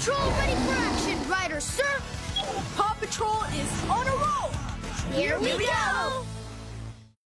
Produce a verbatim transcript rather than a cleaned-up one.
Patrol ready for action, Riders, sir! Paw Patrol is on a roll! Here we go!